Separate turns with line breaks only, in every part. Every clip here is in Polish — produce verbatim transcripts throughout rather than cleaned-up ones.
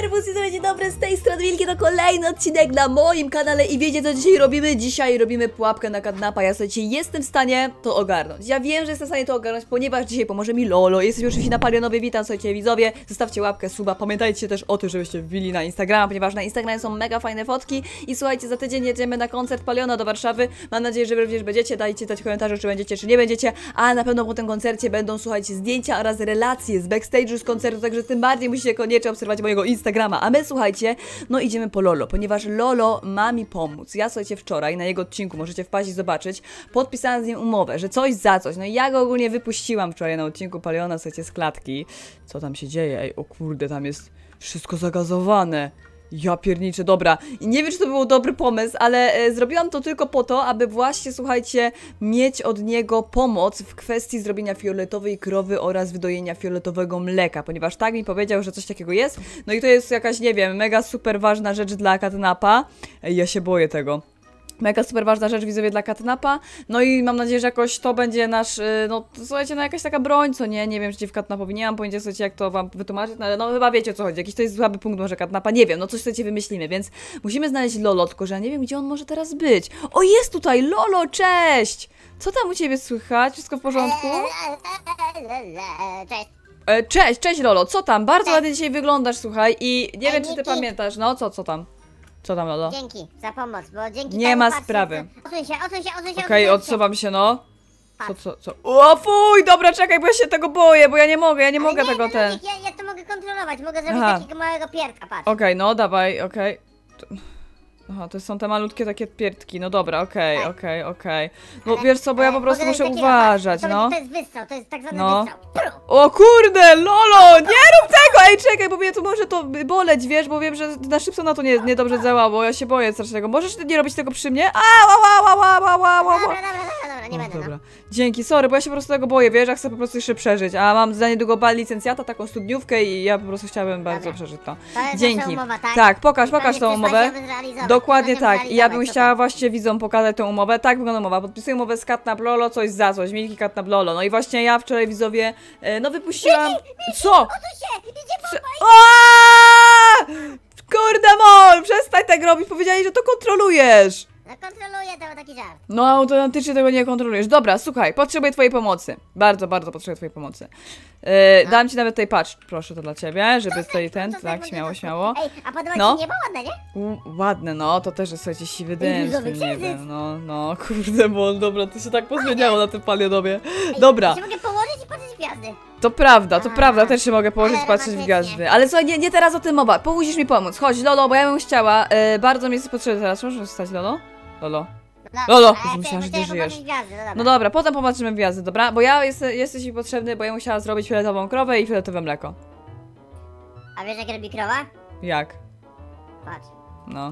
Serwus i dzień dobry, z tej strony Wilki, to kolejny odcinek na moim kanale i wiecie co dzisiaj robimy? Dzisiaj robimy pułapkę na Katnapa. Ja słuchajcie, jestem w stanie to ogarnąć. Ja wiem, że jestem w stanie to ogarnąć, ponieważ dzisiaj pomoże mi Lolo. Jesteśmy oczywiście na Palionowie, witam słuchajcie widzowie. Zostawcie łapkę, suba, pamiętajcie też o tym, żebyście wbili na Instagrama, ponieważ na Instagramie są mega fajne fotki. I słuchajcie, za tydzień jedziemy na koncert Paliona do Warszawy. Mam nadzieję, że wy również będziecie, dajcie dać komentarze, czy będziecie, czy nie będziecie. A na pewno po tym koncercie będą, słuchajcie, zdjęcia oraz relacje z backstage'u z koncertu, także tym bardziej musicie koniecznie obserwować mojego Instagrama. A my, słuchajcie, no idziemy po Lolo, ponieważ Lolo ma mi pomóc. Ja, słuchajcie, wczoraj na jego odcinku, możecie wpaść i zobaczyć, podpisałam z nim umowę, że coś za coś. No i ja go ogólnie wypuściłam wczoraj na odcinku Paliona, słuchajcie, z klatki. Co tam się dzieje? Ej, o kurde, tam jest wszystko zagazowane. Ja pierniczę, dobra. I nie wiem, czy to był dobry pomysł, ale e, zrobiłam to tylko po to, aby właśnie, słuchajcie, mieć od niego pomoc w kwestii zrobienia fioletowej krowy oraz wydojenia fioletowego mleka, ponieważ tak mi powiedział, że coś takiego jest. No i to jest jakaś, nie wiem, mega super ważna rzecz dla Katnapa. Ej, ja się boję tego. Mega super ważna rzecz widzowie dla Katnapa. No i mam nadzieję, że jakoś to będzie nasz, no słuchajcie, no jakaś taka broń, co nie? Nie wiem, czy w Katnapowi nie mam pojęcia, słuchajcie, jak to wam wytłumaczyć, no ale no chyba wiecie o co chodzi. Jakiś to jest słaby punkt może Katnapa, nie wiem, no coś słuchajcie wymyślimy, więc musimy znaleźć Lolo, tylko że ja nie wiem, gdzie on może teraz być. O, jest tutaj! Lolo, cześć! Co tam u ciebie słychać? Wszystko w porządku?
Cześć.
E, cześć, cześć Lolo, co tam? Bardzo ładnie dzisiaj wyglądasz, słuchaj, i nie wiem, czy ty pamiętasz, no co, co tam? Co tam, Lolo?
Dzięki za pomoc, bo dzięki
Nie
temu,
ma
patrzcie,
sprawy.
Odsuń się, odsuń się, odsuń się.
Okej, okay,
odsuń się.
odsuwam się, no. Co, co, co? O, fuj, dobra, czekaj, bo ja się tego boję, bo ja nie mogę, ja nie
Ale
mogę
nie,
tego
no,
ten.
Ja, ja to mogę kontrolować, mogę zrobić
Aha.
takiego małego pierka, patrz.
Okej, okay, no dawaj, okej. Okay. Aha, to są te malutkie takie piertki, no dobra, okej,
Tak.
okej, okej. No
Ale-
wiesz co, bo ja po
ale
prostu
mogę
muszę
zrobić
uważać,
takiego,
no.
patrz, To, to jest wystrzał, to jest tak zwany
No.
wystrzał. Pru.
O kurde, Lolo, nie rób tego! Ej, czekaj, bo mnie to może to boleć, wiesz, bo wiem, że na szybko na to nie, nie dobrze działa, bo ja się boję strasznego. Możesz nie robić tego przy mnie? A, ła, ła, ła, ła, ła, ła,
Dobra,
ła.
dobra, dobra, dobra, nie
O,
będę,
dobra.
no.
Dzięki, sorry, bo ja się po prostu tego boję, wiesz, ja chcę po prostu jeszcze przeżyć, a mam za niedługo bal licencjata, taką studniówkę i ja po prostu chciałabym bardzo
Dobra.
przeżyć to.
To jest
Dzięki.
nasza umowa, tak?
Tak, pokaż,
I pan
pokaż
nie
tą
chce
umowę.
spać, zrealizować.
Dokładnie
Chcę
tak. I ja bym
zrealizować,
chciała
super.
właśnie widzom pokazać tę umowę. Tak wygląda umowa. Podpisuję umowę z Katnap Lolo, coś za coś. Milki Katnap Lolo. No i właśnie ja wczoraj widzowie, e, no wypuściłam... Co?
Odsuń się, idzie
Co? Aaaa! Kurde mol, przestań tak robić. Powiedzieli, że to kontrolujesz.
No kontroluję, to był taki żart.
No autentycznie tego nie kontrolujesz. Dobra, słuchaj, potrzebuję twojej pomocy. Bardzo, bardzo potrzebuję twojej pomocy. E, dam ci nawet tej patrz, proszę, to dla ciebie, żeby tutaj ten,
To
tak,
tak,
śmiało,
może-
śmiało.
Ej, a podoba
No.
ci niebo ładne, nie?
U, ładne, no, to też jest, słuchajcie, siwy dym z
różowy
tym
księżyc.
niebem, no, no, kurde, bo dobra, to się tak pozmieniało na tym Palionowie. Dobra,
Ja się mogę położyć i patrzeć w gwiazdy.
to prawda, to
A,
prawda, też się mogę położyć,
ale
patrzeć w
romantycznie.
gwiazdy. Ale słuchaj, nie, nie teraz o tym mowa, musisz mi pomóc, chodź, Lolo, bo ja bym chciała, e, bardzo mi jest potrzebny teraz, możesz zostać, Lolo? Lolo?
No,
Lolo,
ale
już myślałam, że
chcę
ty żyjesz.
popatrzeć w gwiazdy, no dobra.
No dobra, potem popatrzymy w gwiazdy, dobra? Bo ja jest, jesteś mi potrzebny, bo ja musiała zrobić fioletową krowę i fioletowe mleko.
A wiesz jak robi krowa?
Jak?
Patrz.
No.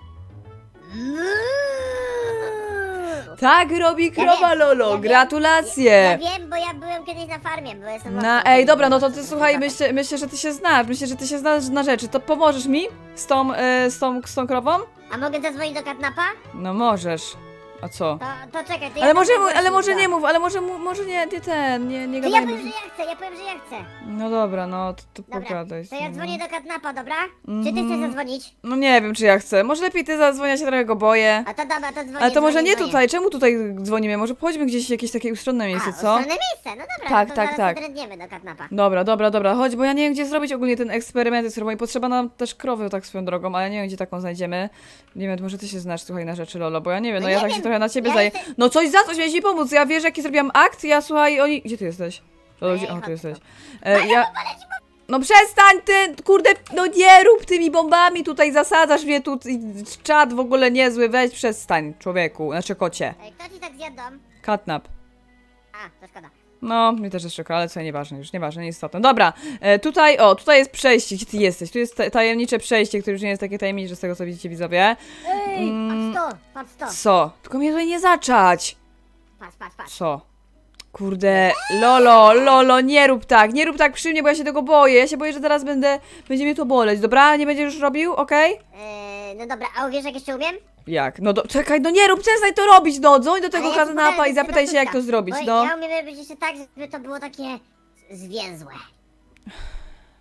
Tak robi krowa,
wiem,
Lolo,
ja wiem,
gratulacje!
Ja wiem, bo ja byłem kiedyś na farmie, bo jestem...
No,
mocny.
ej, dobra, no to ty słuchaj, myślę, myślę, że ty się znasz, myślę, że ty się znasz na rzeczy, to pomożesz mi z tą, e, z tą, z tą krową?
A mogę zadzwonić do Katnapa?
No możesz. A co?
To, to czekaj, to
Ale
ja
może,
tam
mu- ale może
zadzwonię.
nie mów, ale może, mu- może nie, nie ten, nie, nie
To ja
gadajmy.
powiem, że ja chcę, ja powiem, że ja chcę.
No dobra, no, to, to
Dobra,
pogadaj.
to ja
no.
dzwonię do Katnapa, dobra? Czy ty
Mhm.
chcesz zadzwonić?
No nie wiem, czy ja chcę. Może lepiej ty zadzwoń, ja się trochę go boję.
A to dobra, to dzwonię,
Ale to może
dzwonię,
nie
dzwonię.
tutaj, czemu tutaj dzwonimy? Może pochodźmy gdzieś w jakieś takie ustronne miejsce,
A,
co?
ustronne miejsce, no dobra,
Tak,
no to
tak,
zaraz
tak.
podrędniemy do Katnapa.
Dobra, dobra, dobra, chodź, bo ja nie wiem, gdzie zrobić ogólnie ten eksperyment, bo i potrzeba nam też krowy tak swoją drogą, ale ja nie wiem, gdzie taką znajdziemy. Nie wiem, może ty się znasz, słuchaj, na rzeczy, Lolo, bo ja nie wiem, no,
No
ja
nie
tak się
wiem,
trochę na ciebie
ja
zdaję.
jestem-
No coś za coś, miałeś mi pomóc, ja wiesz, jaki zrobiłam akt, ja słuchaj, oni... Gdzie ty jesteś? Lolo,
Ej,
gdzie... O,
chodź
tu jesteś.
tu.
E, ja... No przestań ty, kurde, no nie rób tymi bombami, tutaj zasadzasz mnie, tu i czad w ogóle niezły, weź przestań, człowieku, znaczy kocie.
Ej, kto ci tak zjadł dom?
Catnap.
A, to szkoda.
No, mi też jest szkoda, ale co, nieważne już, nieważne, nieistotne. Dobra, e, tutaj, o, tutaj jest przejście, gdzie ty jesteś? Tu jest ta- tajemnicze przejście, które już nie jest takie tajemnicze z tego, co widzicie, widzowie.
Ej,
Mm.
patrz to, patrz to.
Co? Tylko mnie tutaj nie zaczać!
Patrz, patrz, patrz.
Co? Kurde, Lolo, Lolo, nie rób tak, nie rób tak przy mnie, bo ja się tego boję. Ja się boję, że zaraz będę, będzie mnie to boleć, dobra? Nie będziesz już robił, okej?
Eee, no dobra, a wiesz jak jeszcze umiem?
Jak? No do, czekaj, no nie rób, przestań to robić, no, dzwoń do tego
Ale ja ci
Katnapa
powiem,
i
że
zapytaj
to
się, jak
sztuka.
to zrobić,
Bo
no.
ja umiem robić jeszcze tak, żeby to było takie zwięzłe.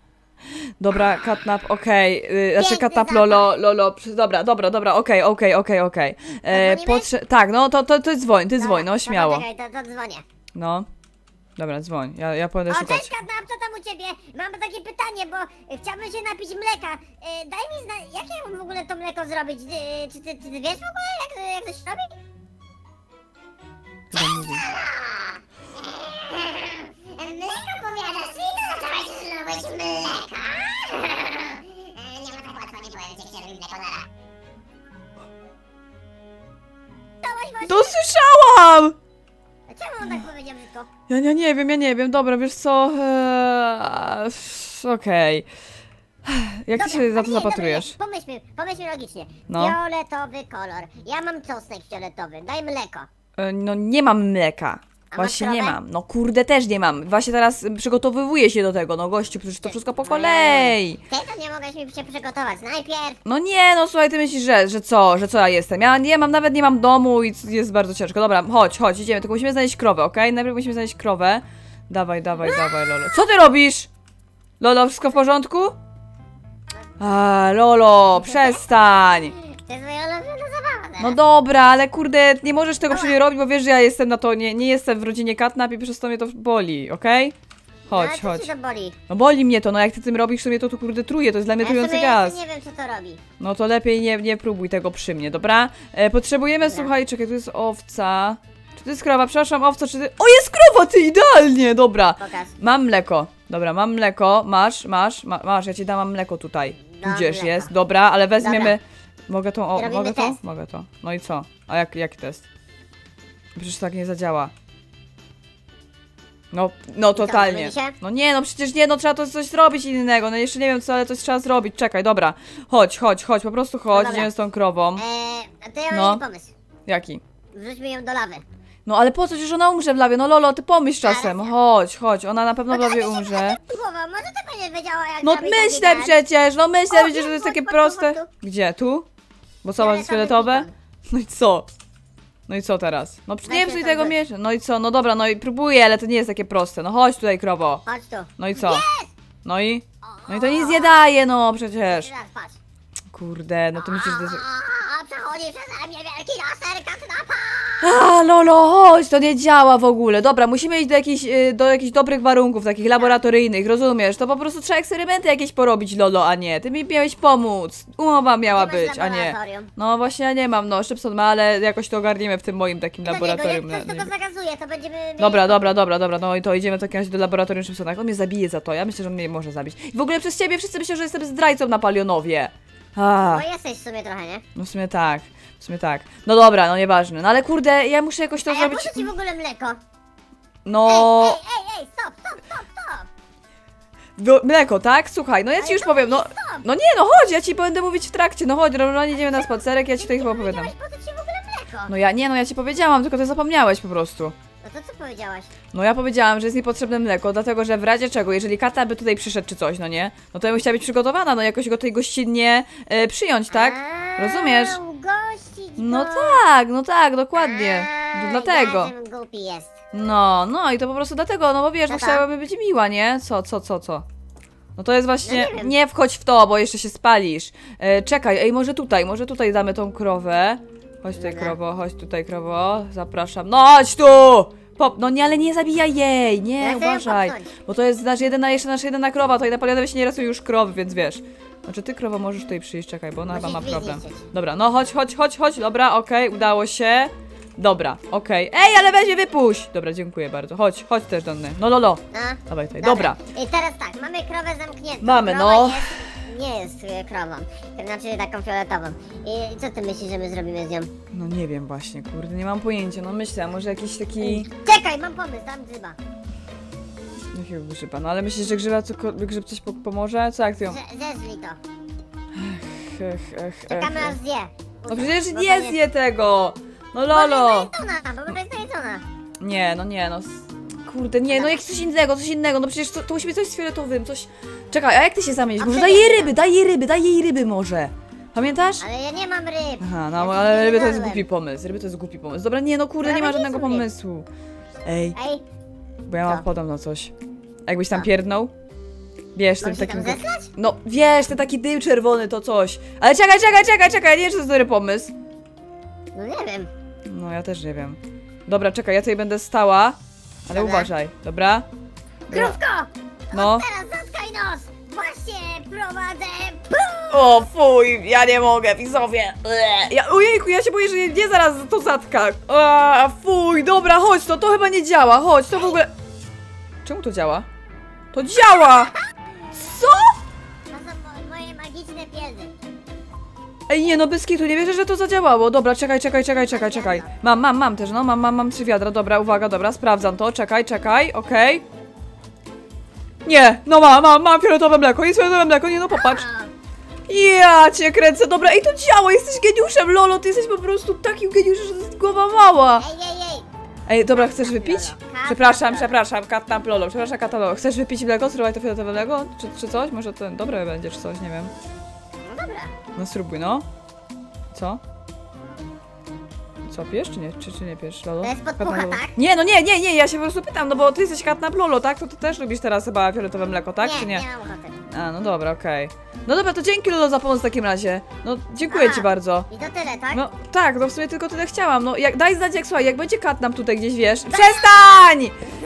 Dobra, Katnap, okej. Okay. Znaczy
Piękny
Katnap,
zapach.
Lolo, Lolo. przy- Dobra, dobra, dobra, okej, okej, okej, okej. E,
Zadzwonimy?
potrze- Tak, no to, to, to dzwoń, ty
Dobra,
dzwoń, no
dobra,
śmiało.
Czekaj, to, to dzwonię.
No. Dobra, dzwoń, ja, ja pójdę
O,
szukać.
cześć Katnap, co tam u ciebie? Mam takie pytanie, bo y, chciałbym się napić mleka. Y, daj mi znać, jak ja mam w ogóle to mleko zrobić? Y, czy ty, ty, ty wiesz w ogóle, jak, jak to się robi?
Co tam mówi?
Mleko powiadasz, czyli to zaczęłaś zrobić mleka? Nie ma tak łatwo, nie powiem ci, jak się robi mleko nara. Dałaś właśnie?
To słyszałam!
Czemu on tak powiedział brzydko?
Ja, ja nie wiem, ja nie wiem, dobra, wiesz co, eee, okej. Jak ty
Dobra,
się za
ale
to
nie,
zapatrujesz?
dobra, nie, Pomyślmy, pomyślmy logicznie.
No.
Fioletowy kolor. Ja mam czosnek fioletowy, daj mleko.
E, No nie mam mleka.
A
Właśnie
masz
nie
krowę?
mam. No kurde, też nie mam. Właśnie teraz przygotowywuję się do tego. No gościu, przecież to wszystko po kolei.
Ty to nie mogłeś mi się przygotować. Najpierw
No nie, no słuchaj, ty myślisz, że, że co, że co ja jestem? Ja nie mam, nawet nie mam domu i jest bardzo ciężko. Dobra, chodź, chodź, idziemy, tylko musimy znaleźć krowę, okej? Najpierw musimy znaleźć krowę. Dawaj, dawaj, dawaj, Lolo. Co ty robisz? Lolo, wszystko w porządku? A, Lolo, przestań.
to jest moja ulubiona zabawa. teraz.
No dobra, ale kurde, nie możesz tego przy mnie robić, bo wiesz, że ja jestem na to, nie, nie jestem w rodzinie Katnap i przez to mnie to boli, okej? Chodź,
No, ale co
chodź.
ci to boli?
No boli mnie to, no jak ty tym robisz, to mnie to tu kurde truje, to jest dla mnie
Ja w
trujący
sumie
gaz.
jeszcze nie wiem, co to robi.
No to lepiej nie, nie próbuj tego przy mnie, dobra? E, potrzebujemy,
Dobra.
słuchaj, czekaj, tu jest owca. Czy to jest krowa? Przepraszam, owca, czy ty... O, jest krowa, ty idealnie, dobra.
Pokaż.
Mam mleko, dobra, mam mleko, masz, masz, ma, masz, ja ci dam mleko tutaj.
Dam
Gdzieś
mleko.
jest, dobra, ale weźmiemy... Mogę to, o,
Robimy
mogę to?
test.
Mogę to. No i co? A jak, jaki test? Przecież tak nie zadziała. No, no
co,
totalnie.
myli się?
No nie, no przecież nie, no trzeba to coś zrobić innego. No jeszcze nie wiem co, ale coś trzeba zrobić. Czekaj, dobra. Chodź, chodź, chodź, po prostu chodź,
dobra.
idziemy z tą krową.
Eee, a to ja mam
No.
jeden pomysł.
Jaki?
Wrzućmy ją do lawy.
No ale po co, przecież ona umrze w lawie? No Lolo, ty pomyśl czasem. Chodź, chodź, ona na pewno w lawie umrze.
Głowa, może ty będziesz wiedziała, jak
No
zrobić taki
myślę
ten.
przecież, no myślę
O,
przecież, że to
wiem,
jest
chodź,
takie
chodź,
proste.
chodź
Gdzie, tu? Bo co, jest
Fioletowy
fioletowe?
pikon.
No i co? No i co teraz? No przecież nie
Weź
psuj
je
tego
tam
miesza. No i co? No dobra, no i próbuję, ale to nie jest takie proste. No chodź tutaj, krowo.
Chodź tu.
No i co? No i? No i to nic nie daje, no przecież.
Teraz patrz.
Kurde, no to myślisz, że to jest...
A, przechodzi przeze mnie wielki laser Katnapa!
A, Lolo, chodź, to nie działa w ogóle. Dobra, musimy iść do jakichś, y, do jakichś dobrych warunków, takich laboratoryjnych, rozumiesz? To po prostu trzeba eksperymenty jakieś porobić, Lolo, a nie. Ty mi miałeś pomóc. Umowa miała
Ty masz
być, a nie.
laboratorium.
No właśnie ja nie mam, no, Szybson ma, ale jakoś to ogarniemy w tym moim takim
No nie, no
laboratorium.
jak ktoś
na-
tego zakazuje, to będziemy mieli...
Dobra, dobra, dobra, dobra, no i to idziemy w takim razie do laboratorium Szybsona. On mnie zabije za to, ja myślę, że on mnie może zabić. I w ogóle przez ciebie wszyscy myślą, że jestem zdrajcą na Palionowie. A,
No jesteś w sumie trochę, nie?
no w sumie tak, w sumie tak. No dobra, no nieważne, no ale kurde, ja muszę jakoś to
A ja
zrobić.
po co ci w ogóle mleko?
No,
Ej, ej, ej, stop, stop, stop, stop!
wo- mleko, tak? Słuchaj, no ja ci
Ale
już
to
powiem, no,
stop.
no nie, no chodź, ja ci będę mówić w trakcie, no chodź, normalnie idziemy na spacerek, ja ci tutaj chyba
Nie
opowiadam.
powiedziałeś, po co ci w ogóle mleko?
No ja, nie, no ja ci powiedziałam, tylko ty zapomniałeś po prostu.
No to co powiedziałaś?
No ja powiedziałam, że jest mi potrzebne mleko, dlatego że w razie czego, jeżeli Kata by tutaj przyszedł czy coś, no nie? No to ja bym chciała być przygotowana, no jakoś go tutaj gościnnie e, przyjąć, tak?
A,
Rozumiesz?
ugościć
No
go.
tak, no tak, dokładnie.
A,
No dlatego.
Jakim głupi jest.
No, no i to po prostu dlatego, no bo wiesz, no
Co tam?
chciałaby być miła, nie? Co, co, co, co? No to jest właśnie,
No nie wiem.
nie wchodź w to, bo jeszcze się spalisz. E, czekaj, ej, może tutaj, może tutaj damy tą krowę. Chodź tutaj,
Dobra.
krowo, chodź tutaj, krowo, zapraszam. No chodź tu! Pop, no nie, ale nie zabijaj jej, nie,
Ja chcę ją
uważaj.
popchnąć.
Bo to jest nasz jedyna, jeszcze nasza jedyna krowa, to i Napoleonowi się nie rasują już krowy, więc wiesz. Znaczy ty, krowo, możesz tutaj przyjść, czekaj, bo ona chyba
Musisz
ma
drzwi
problem.
zniszczyć.
Dobra, no chodź, chodź, chodź, chodź, dobra, okej, udało się. Dobra, okej. Ej, ale weź mnie wypuść! Dobra, dziękuję bardzo. Chodź, chodź też do mnie. No, lolo.
No.
Dawaj tutaj, dobra.
I teraz tak, mamy krowę zamkniętą.
Mamy,
Krowa
no.
Jest, nie jest e, krową, znaczy taką fioletową. I co ty myślisz, że my zrobimy z nią?
No nie wiem właśnie, kurde, nie mam pojęcia. No myślę, może jakiś taki...
Czekaj, mam pomysł, tam grzyba.
Jakiego grzyba? No ale myślisz, że grzyba co, grzyb coś po pomoże? Co jak ty ją...
Ze, zezwij to.
Ech, ech, ech,
Czekamy aż
ech.
zje.
No przecież
Bo to
nie zje tego! No Lolo!
Bo jest najedzona, bo jest najedzona.
Nie, no nie, no... s- Kurde, nie, no jakieś coś innego, coś innego, no przecież to, to musi być coś z fioletowym, coś... Czekaj, a jak ty się zamienisz?
A
Może
przecież
daj jej
nie
ryby,
mam.
daj jej ryby, daj jej ryby może! Pamiętasz?
Ale ja nie mam ryb.
Aha,
Ja
no
coś
ale
nie
ryby to jest
znalazłem.
głupi pomysł, ryby to jest głupi pomysł. Dobra, nie no kurde, nie
Ale
ma
nie
żadnego
są ryby.
pomysłu. Ej,
Ej,
bo ja mam
Co?
podobno coś. A jakbyś tam
Co?
pierdnął? Wiesz, ten
Mam się
taki...
tam zeslać?
No, wiesz, ten taki dym czerwony to coś. Ale czekaj, czekaj, czekaj, czekaj, nie wiem, czy to jest dobry pomysł.
No nie wiem.
No, ja też nie wiem. Dobra, czekaj, ja tutaj będę stała, ale
Dobra.
uważaj, dobra?
Krówko!
No.
Teraz zatkaj nos! Właśnie prowadzę...
O, fuj, ja nie mogę, widzowie. Ja, ojejku, ja się boję, że nie zaraz to zatka. A, fuj, dobra, chodź, to, to chyba nie działa, chodź, to w ogóle... Czemu to działa? To działa! Co?
To są mo- moje magiczne pieldy.
Ej, nie, no bez kitu, nie wierzę, że to zadziałało. Dobra, czekaj, czekaj, czekaj, czekaj, czekaj. Mam, mam, mam też, no, mam, mam, mam trzy wiadra, dobra, uwaga, dobra, sprawdzam to, czekaj, czekaj, okej. Nie, no mam, mam, mam fioletowe mleko, jest fioletowe mleko, nie no, popatrz.
A,
Ja cię kręcę, dobra, ej, to działa, jesteś geniuszem, Lolo, ty jesteś po prostu takim geniuszem, że to jest głowa mała.
Ej, ej, ej!
Ej, dobra, chcesz wypić?
Lolo.
Przepraszam,
Lolo.
przepraszam, Catnap Lolo, przepraszam, Catnap. Chcesz wypić mleko, spróbować to fioletowe mleko? Czy, czy coś? Może to dobre będzie, czy coś, nie wiem.
No dobra.
No spróbuj, no. Co? Co, pijesz czy nie? Czy, czy nie pijesz, Lolo?
To jest podpucha,
Catnap Lolo.
tak?
Nie, no nie, nie, nie, ja się po prostu pytam, no bo ty jesteś Catnap Lolo, tak? To ty też lubisz teraz chyba fioletowe mleko, tak?
nie,
czy nie?
nie mam ochoty.
A, no dobra, okej. No dobra, to dzięki Lolo za pomoc w takim razie. No, dziękuję
A.
ci bardzo.
I to tyle, tak?
No tak, no w sumie tylko tyle chciałam. No jak daj znać, jak słuchaj, jak będzie Catnap tutaj gdzieś, wiesz. Przestań!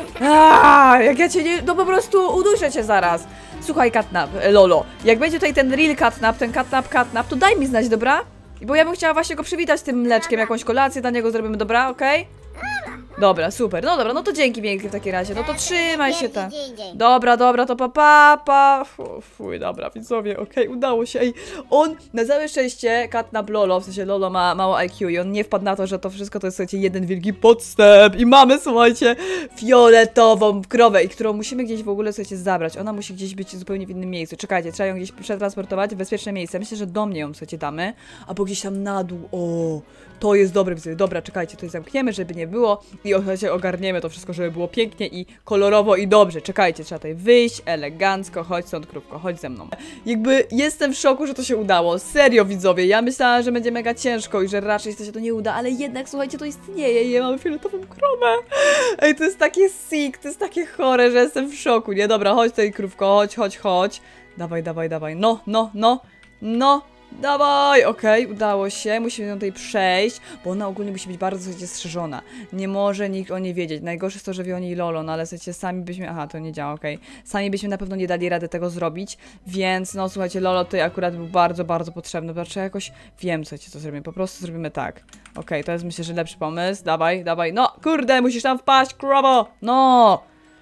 A, jak ja cię nie. No po prostu uduszę cię zaraz. Słuchaj, Catnap, e, Lolo, jak będzie tutaj ten real Catnap, ten Catnap, Catnap, to daj mi znać, dobra? Bo ja bym chciała właśnie go przywitać tym mleczkiem, jakąś kolację dla niego zrobimy, dobra? Okej? Dobra, super. No dobra, no to dzięki wielkie w takim razie. No to trzymaj się tam.
Gdzie indziej.
Dobra, dobra, to pa, pa, pa. Fu- Fuj, dobra, widzowie, okej, udało się. Ej, on, na całe szczęście, Catnap Lolo, w sensie Lolo ma mało I Q i on nie wpadł na to, że to wszystko to jest, słuchajcie, jeden wielki podstęp. I mamy, słuchajcie, fioletową krowę, i którą musimy gdzieś w ogóle, słuchajcie, zabrać. Ona musi gdzieś być zupełnie w innym miejscu. Czekajcie, trzeba ją gdzieś przetransportować w bezpieczne miejsce. Myślę, że do mnie ją, słuchajcie, damy, albo gdzieś tam na dół. O, to jest dobre, widzowie. Dobra, czekajcie, tutaj zamkniemy, żeby nie było i słuchajcie, ogarniemy to wszystko, żeby było pięknie i kolorowo i dobrze. Czekajcie, trzeba tutaj wyjść elegancko, chodź stąd, krówko, chodź ze mną. Jakby jestem w szoku, że to się udało. Serio, widzowie, ja myślałam, że będzie mega ciężko i że raczej to się to nie uda, ale jednak, słuchajcie, to istnieje i ja mam fioletową krowę. Ej, to jest takie sick, to jest takie chore, że jestem w szoku, nie? Dobra, chodź tutaj, krówko, chodź, chodź, chodź. Dawaj, dawaj, dawaj, no, no, no, no. Dawaj, okej, udało się, musimy ją tutaj przejść, bo ona ogólnie musi być bardzo, słuchajcie, strzeżona. Nie może nikt o niej wiedzieć. Najgorsze jest to, że wie o niej Lolo, no ale słuchajcie, sami byśmy, aha, to nie działa, okej. Sami byśmy na pewno nie dali rady tego zrobić, więc no słuchajcie, Lolo tutaj akurat był bardzo, bardzo potrzebny. Znaczy jakoś wiem, słuchajcie, co zrobimy, po prostu zrobimy tak. Okej, to jest myślę, że lepszy pomysł, dawaj, dawaj, no kurde, musisz tam wpaść, krowo, no!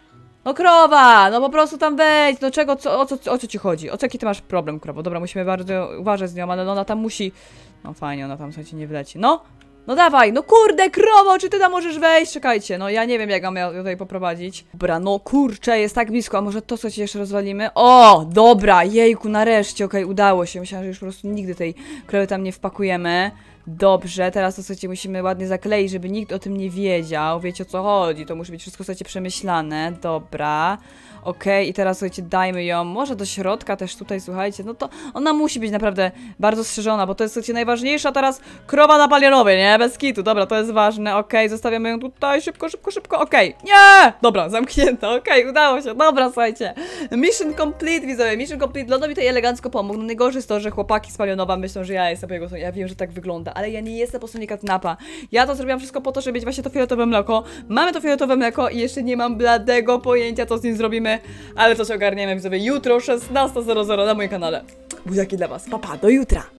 No krowa, no po prostu tam wejdź, no czego, co, o, co, o co ci chodzi? O co jaki ty masz problem, krowo? Dobra, musimy bardzo uważać z nią, ale no ona tam musi... No fajnie, ona tam, słuchajcie, nie wleci. No, no dawaj, no kurde, krowo, czy ty tam możesz wejść? Czekajcie, no ja nie wiem, jak mam ją tutaj poprowadzić. Dobra, no kurczę, jest tak blisko, a może to, co ci jeszcze rozwalimy? O, dobra, jejku, nareszcie, okej, udało się. Myślałam, że już po prostu nigdy tej krowy tam nie wpakujemy. Dobrze, teraz to, słuchajcie, musimy ładnie zakleić, żeby nikt o tym nie wiedział. Wiecie, o co chodzi, to musi być wszystko, słuchajcie, przemyślane. Dobra. Okej, i teraz, słuchajcie, dajmy ją może do środka też tutaj, słuchajcie, no to ona musi być naprawdę bardzo strzeżona, bo to jest, słuchajcie, najważniejsza teraz krowa na palionowie, nie? Bez kitu, dobra, to jest ważne, okej, zostawiamy ją tutaj, szybko, szybko, szybko, okej, nie! Dobra, zamknięta, okej, udało się, dobra, słuchajcie, mission complete, widzowie, mission complete, Lodo mi tutaj elegancko pomógł, no najgorsze jest to, że chłopaki z palionowa myślą, że ja jestem po jego stronie, ja wiem, że tak wygląda, ale ja nie jestem po stronie Catnapa, ja to zrobiłam wszystko po to, żeby mieć właśnie to fioletowe mleko, mamy to fioletowe mleko i jeszcze nie mam bladego pojęcia, co z nim zrobimy, ale to się ogarniemy, widzowie, jutro szesnasta zero zero na moim kanale. Buziaki dla was, papa, do jutra!